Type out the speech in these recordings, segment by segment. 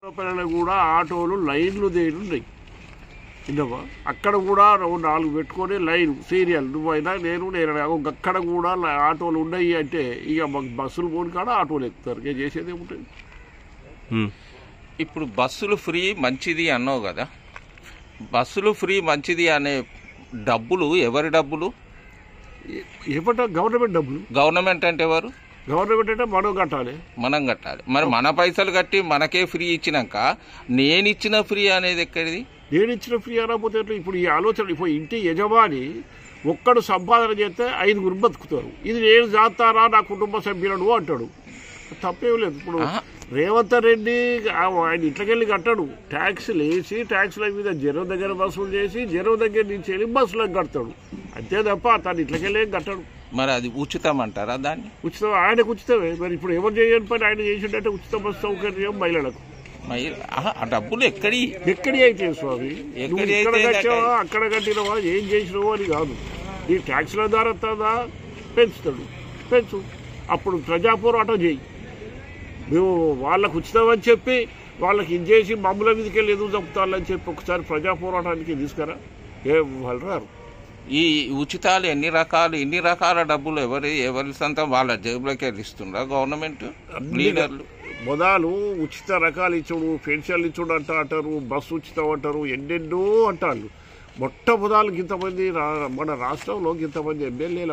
పిల్లలు కూడా ఆటోలు లైన్లు దేనున్నాయి విన్నావా. అక్కడ కూడా 4 పెట్టుకొని లైన్ సీరియల్ నువ్వైనా నేను అక్కడ కూడా ఆటోలు ఉన్నాయి అంటే ఇక బస్సులు పోని కాడ ఆటోలు ఎక్కుతారు. ఇక చేసేది ఏముంటుంది. ఇప్పుడు బస్సులు ఫ్రీ మంచిది అన్నావు కదా, బస్సులు ఫ్రీ మంచిది అనే డబ్బులు ఎవరి డబ్బులు? ఏమంటే గవర్నమెంట్ డబ్బులు. గవర్నమెంట్ అంటే ఎవరు? గవర్నమెంట్ అంటే మనం కట్టాలి. మరి మన పైసలు కట్టి మనకే ఫ్రీ ఇచ్చినాక నేను ఇచ్చిన ఫ్రీ అనేది ఎక్కడిది? నేను ఇచ్చిన ఫ్రీ అనకపోతే ఇప్పుడు ఈ ఆలోచన ఇప్పుడు ఇంటి యజమాని ఒక్కడు సంపాదన చేస్తే 5 బతుకుతారు. ఇది నేను చేస్తారా నా కుటుంబ సభ్యులను అంటాడు. తప్పేం లేదు. ఇప్పుడు రేవంత్ రెడ్డి ఆయన ఇంట్లోకెళ్ళి కట్టాడు. ట్యాక్సులు వేసి ట్యాక్సుల మీద జనం దగ్గర వసూలు చేసి జనం దగ్గర నుంచి వెళ్ళి బస్సులకు కడతాడు. అంతే తప్ప తను ఇంట్లోకెళ్ళి కట్టాడు. మరి అది ఉచితం అంటారా? దాన్ని ఉచితం ఆయనకు ఉచితమే. మరి ఇప్పుడు ఎవరు చేయని పని ఆయన చేసిండే ఉచిత బస్సు సౌకర్యం మహిళలకు. ఆ డబ్బులు ఎక్కడి అయితే స్వామి ఇక్కడ కట్టావా అక్కడ కట్టినవా ఏం చేసినావో అని కాదు. ఈ ట్యాక్సుల ద్వారా పెంచుతాడు. పెంచు. అప్పుడు ప్రజా పోరాటం చేయి. మేము వాళ్ళకు ఉచితమని చెప్పి వాళ్ళకి ఇది చేసి మమ్మల మీదకి వెళ్ళి ఎదురు చంపుతాలని చెప్పి ఒకసారి ప్రజా పోరాటానికి తీసుకురా. వాళ్ళు రారు. ఈ ఉచితాలు ఎన్ని రకాల డబ్బులు ఎవరి సొంతం వాళ్ళ జేబులోకి వెళ్ళిస్తుండ్రా గవర్నమెంట్ లీడర్లు? మొదలు ఉచిత రకాలు ఇచ్చుడు, పెన్షన్లు ఇచ్చుడు అంటారు, బస్సు ఉచితం అంటారు, ఎన్నెన్నో అంటారు. మొట్టమొదలు ఇంతమంది మన రాష్ట్రంలో ఇంతమంది ఎమ్మెల్యేలు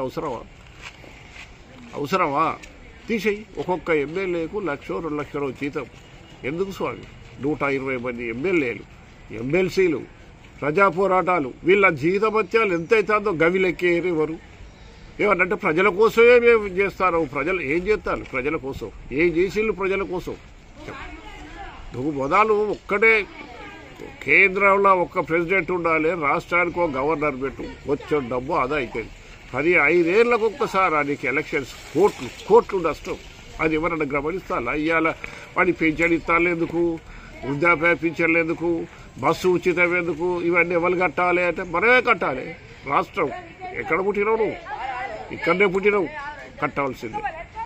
అవసరమా? తీసేయి. ఒక్కొక్క ఎమ్మెల్యేకు 1,00,000 2 లక్షలు జీతం ఎందుకు స్వామి? 120 మంది ఎమ్మెల్యేలు, ఎమ్మెల్సీలు, ప్రజా పోరాటాలు, వీళ్ళ జీతభత్యాలు ఎంత అవుతుందో గవిలెక్కేరు ఎవరు? ఏమన్నంటే ప్రజల కోసమే మేము చేస్తాను. ప్రజలు ఏం చేస్తారు? ప్రజల కోసం ఏం చేసిళ్ళు? ప్రజల కోసం. నువ్వు మొదలు ఒక్కటే కేంద్రంలో ఒక్క ప్రెసిడెంట్ ఉండాలి, రాష్ట్రానికి ఒక గవర్నర్ పెట్టు, వచ్చే డబ్బు ఆదా అవుతుంది. 5 ఏళ్ళకు ఒక్కసారి నీకు ఎలక్షన్స్ కోట్లు నష్టం. అది ఎవరన్నా గమనిస్తారా? ఇవాళ వాడి పింఛన్ ఇస్తాను ఎందుకు, వృద్ధాప్య పింఛన్లు ఎందుకు, బస్సు ఉచితం ఎందుకు, ఇవన్నీ ఎవరు కట్టాలి అంటే మనమే కట్టాలి. రాష్ట్రం ఎక్కడ పుట్టినావు నువ్వు? ఇక్కడనే పుట్టినావు, కట్టవలసిందే.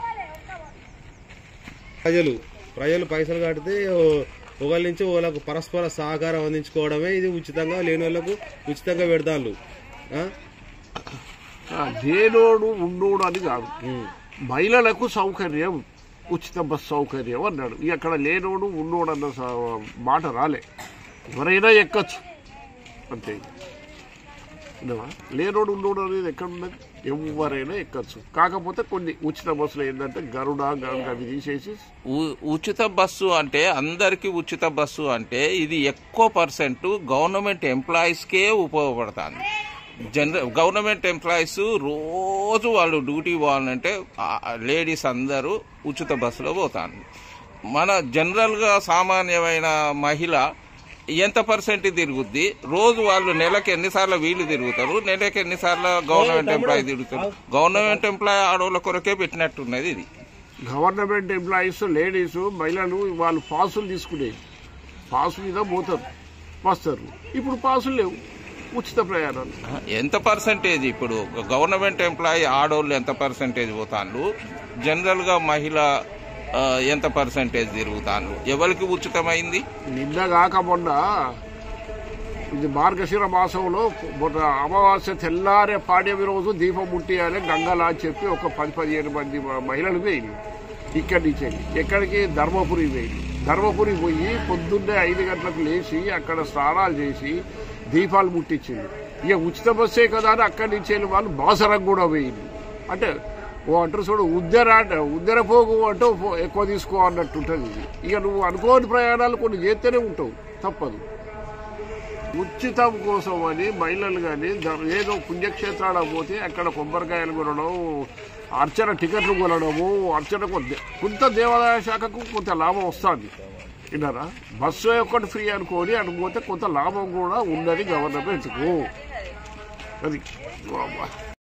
ప్రజలు పైసలు కడితే ఒకళ్ళ నుంచి ఒకళ్ళకు పరస్పర సహకారం అందించుకోవడమే ఇది ఉచితంగా లేని వాళ్ళకు ఉచితంగా పెడతాను. లేనోడు ఉన్నోడు అని కాదు. మహిళలకు సౌకర్యం ఉచిత బస్సు సౌకర్యం అన్నాడు. అక్కడ లేనోడు ఉన్నోడు అన్న మాట రాలే. ఎవరైనా ఎక్కచ్చు అంతే. లేనోడు ఉన్నోడు అనేది ఎక్కడున్నది? ఎవరైనా ఎక్కచ్చు. కాకపోతే కొన్ని ఉచిత బస్సులు ఏంటంటే గరుడ అవి తీసేసి ఉచిత బస్సు అంటే అందరికి ఉచిత బస్సు అంటే ఇది ఎక్కువ % గవర్నమెంట్ ఎంప్లాయీస్కే ఉపయోగపడుతుంది. గవర్నమెంట్ ఎంప్లాయీస్ రోజు వాళ్ళు డ్యూటీ పోవాలంటే లేడీస్ అందరూ ఉచిత బస్సులో పోతాను. మన జనరల్గా సామాన్యమైన మహిళ ఎంత % తిరుగుద్ది? రోజు వాళ్ళు నెలకి ఎన్నిసార్లు వీళ్ళు తిరుగుతారు, నెలకి ఎన్నిసార్లు గవర్నమెంట్ ఎంప్లాయీ తిరుగుతారు? గవర్నమెంట్ ఎంప్లాయీ ఆడవాళ్ళ కొరకే పెట్టినట్టున్నది ఇది. గవర్నమెంట్ ఎంప్లాయీస్ లేడీస్ మహిళలు వాళ్ళు పాసులు తీసుకునేది, పాసు మీద పోతారు వస్తారు. ఇప్పుడు పాసులు లేవు, ఉచిత ప్రయాణాలు. ఎంత % ఇప్పుడు గవర్నమెంట్ ఎంప్లాయీ ఆడవాళ్ళు ఎంత % పోతాను, జనరల్గా మహిళ ఎంత % తిరుగుతాను? ఎవరికి ఉచితమైంది? నిన్న కాక మొన్న ఇది మార్గశిర మాసంలో అమావాస్య తెల్లారే పాడ్యమి రోజు దీపం ముట్టియాలి గంగలా అని చెప్పి ఒక 10-15 మంది మహిళలు వేయాలి. ఇక్కడి నుంచి ఎక్కడికి? ధర్మపురి వేయాలి. ధర్మపురి పోయి పొద్దున్నే 5 గంటలకు లేచి అక్కడ స్నానాలు చేసి దీపాలు ముట్టించింది. ఇక ఉచిత బస్సే కదా అని అక్కడి నుంచి వెళ్ళి వాళ్ళు బాసరకు కూడా వేయింది. అంటే అంటారు చూడు, ఉద్దర పోగు అంటూ ఎక్కువ తీసుకో అన్నట్టుంటుంది. ఇక నువ్వు అనుకోని ప్రయాణాలు కొన్ని చేస్తూనే ఉంటావు, తప్పదు. ఉచితం కోసం అని మహిళలు కానీ ఏదో పుణ్యక్షేత్రాలకు పోతే అక్కడ కొబ్బరికాయలు కొనడం, అర్చన టికెట్లు కొనడము, అర్చనకు కొంత దేవాదాయ శాఖకు కొంత లాభం వస్తుంది. విన్నారా? బస్సు ఒక్కటి ఫ్రీ అనుకోని అనుకోతే కొంత లాభం కూడా ఉన్నది గవర్నమెంట్కు. అది